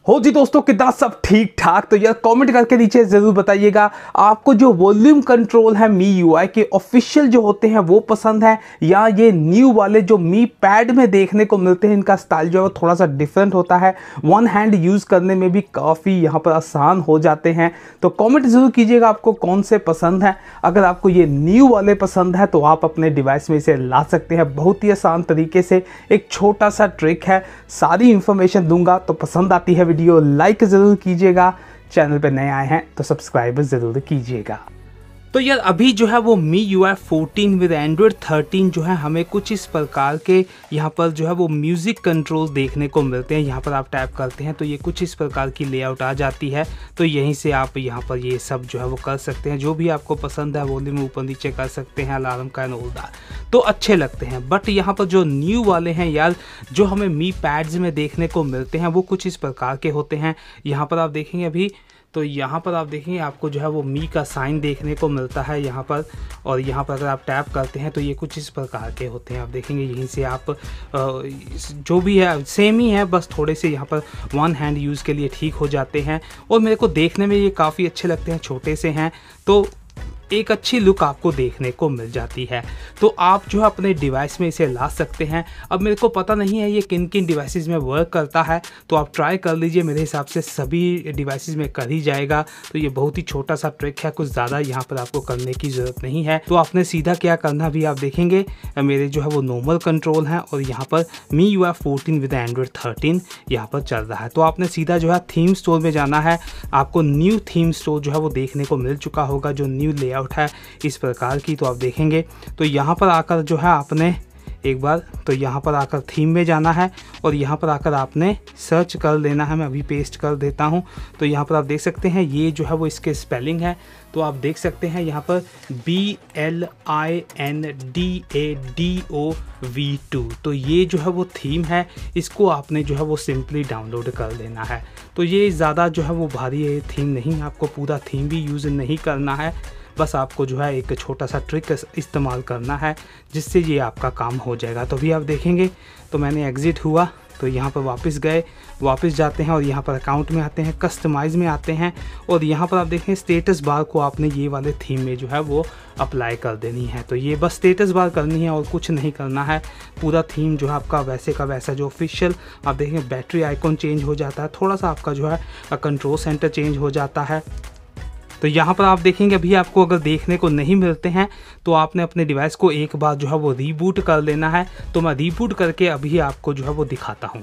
हो जी दोस्तों, कितना सब ठीक ठाक। तो यार कमेंट करके नीचे जरूर बताइएगा आपको जो वॉल्यूम कंट्रोल है MIUI के ऑफिशियल जो होते हैं वो पसंद है या ये न्यू वाले जो मी पैड में देखने को मिलते हैं। इनका स्टाइल जो है वो थोड़ा सा डिफरेंट होता है, वन हैंड यूज़ करने में भी काफ़ी यहाँ पर आसान हो जाते हैं। तो कमेंट ज़रूर कीजिएगा आपको कौन से पसंद है। अगर आपको ये न्यू वाले पसंद है तो आप अपने डिवाइस में इसे ला सकते हैं बहुत ही आसान तरीके से। एक छोटा सा ट्रिक है, सारी इंफॉर्मेशन दूंगा। तो पसंद आती है वीडियो लाइक ज़रूर कीजिएगा, चैनल पे नए आए हैं तो सब्सक्राइब ज़रूर कीजिएगा। तो यार अभी जो है वो MIUI 14 विद Android 13 जो है हमें कुछ इस प्रकार के यहाँ पर जो है वो म्यूज़िक कंट्रोल देखने को मिलते हैं। यहाँ पर आप टैप करते हैं तो ये कुछ इस प्रकार की लेआउट आ जाती है। तो यहीं से आप यहाँ पर ये सब जो है वो कर सकते हैं, जो भी आपको पसंद है वॉल्यूम ऊपर नीचे कर सकते हैं, अलार्म का एंड ऑल दैट, तो अच्छे लगते हैं। बट यहाँ पर जो न्यू वाले हैं यार, जो हमें मी पैड्स में देखने को मिलते हैं वो कुछ इस प्रकार के होते हैं। यहाँ पर आप देखेंगे अभी, तो यहाँ पर आप देखेंगे आपको जो है वो मी का साइन देखने को मिलता है यहाँ पर। और यहाँ पर अगर आप टैप करते हैं तो ये कुछ इस प्रकार के होते हैं। आप देखेंगे यहीं से आप जो भी है सेम ही है, बस थोड़े से यहाँ पर वन हैंड यूज़ के लिए ठीक हो जाते हैं। और मेरे को देखने में ये काफ़ी अच्छे लगते हैं, छोटे से हैं तो एक अच्छी लुक आपको देखने को मिल जाती है। तो आप जो है अपने डिवाइस में इसे ला सकते हैं। अब मेरे को पता नहीं है ये किन किन डिवाइसेस में वर्क करता है, तो आप ट्राई कर लीजिए। मेरे हिसाब से सभी डिवाइसेस में कर ही जाएगा। तो ये बहुत ही छोटा सा ट्रिक है, कुछ ज़्यादा यहाँ पर आपको करने की ज़रूरत नहीं है। तो आपने सीधा क्या करना भी आप देखेंगे मेरे जो है वो नॉर्मल कंट्रोल है और यहाँ पर MIUI 14 विद Android 13 यहाँ पर चल रहा है। तो आपने सीधा जो है थीम स्टोर में जाना है। आपको न्यू थीम स्टोर जो है वो देखने को मिल चुका होगा, जो न्यू लेआउट है इस प्रकार की। तो आप देखेंगे तो यहाँ पर आकर जो है आपने एक बार तो यहाँ पर आकर थीम में जाना है और यहाँ पर आकर आपने सर्च कर लेना है। मैं अभी पेस्ट कर देता हूँ। तो यहाँ पर आप देख सकते हैं ये जो है वो इसके स्पेलिंग है। तो आप देख सकते हैं यहाँ पर BLINDADOV2। तो ये जो है वो थीम है, इसको आपने जो है वो सिंपली डाउनलोड कर लेना है। तो ये ज़्यादा जो है वो भारी थीम नहीं है, आपको पूरा थीम भी यूज़ नहीं करना है। बस आपको जो है एक छोटा सा ट्रिक इस्तेमाल करना है जिससे ये आपका काम हो जाएगा। तो भी आप देखेंगे तो मैंने एग्ज़िट हुआ तो यहाँ पर वापस जाते हैं और यहाँ पर अकाउंट में आते हैं, कस्टमाइज़ में आते हैं और यहाँ पर आप देखें स्टेटस बार को आपने ये वाले थीम में जो है वो अप्लाई कर देनी है। तो ये बस स्टेटस बार करनी है और कुछ नहीं करना है। पूरा थीम जो है आपका वैसे का वैसा जो ऑफिशियल आप देखेंगे बैटरी आइकॉन चेंज हो जाता है, थोड़ा सा आपका जो है कंट्रोल सेंटर चेंज हो जाता है। तो यहाँ पर आप देखेंगे अभी आपको अगर देखने को नहीं मिलते हैं तो आपने अपने डिवाइस को एक बार जो है वो रीबूट कर लेना है। तो मैं रीबूट करके अभी आपको जो है वो दिखाता हूँ।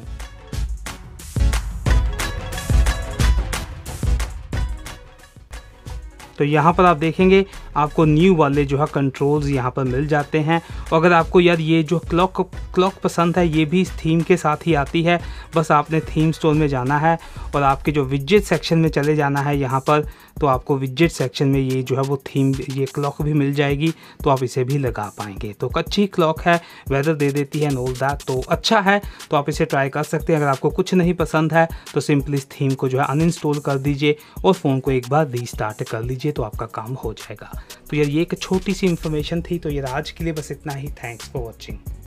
तो यहाँ पर आप देखेंगे आपको न्यू वाले जो है कंट्रोल्स यहाँ पर मिल जाते हैं। और अगर आपको यार ये जो क्लॉक पसंद है, ये भी इस थीम के साथ ही आती है। बस आपने थीम स्टोर में जाना है और आपके जो विजेट सेक्शन में चले जाना है यहाँ पर। तो आपको विजेट सेक्शन में ये जो है वो थीम, ये क्लॉक भी मिल जाएगी, तो आप इसे भी लगा पाएंगे। तो अच्छी क्लॉक है, वेदर दे देती है, ऑल दैट, तो अच्छा है। तो आप इसे ट्राई कर सकते हैं। अगर आपको कुछ नहीं पसंद है तो सिंपली इस थीम को जो है अनइंस्टॉल कर दीजिए और फ़ोन को एक बार रीस्टार्ट कर लीजिए, तो आपका काम हो जाएगा। तो यार ये एक छोटी सी इन्फॉर्मेशन थी। तो यार आज के लिए बस इतना ही। Thanks for watching.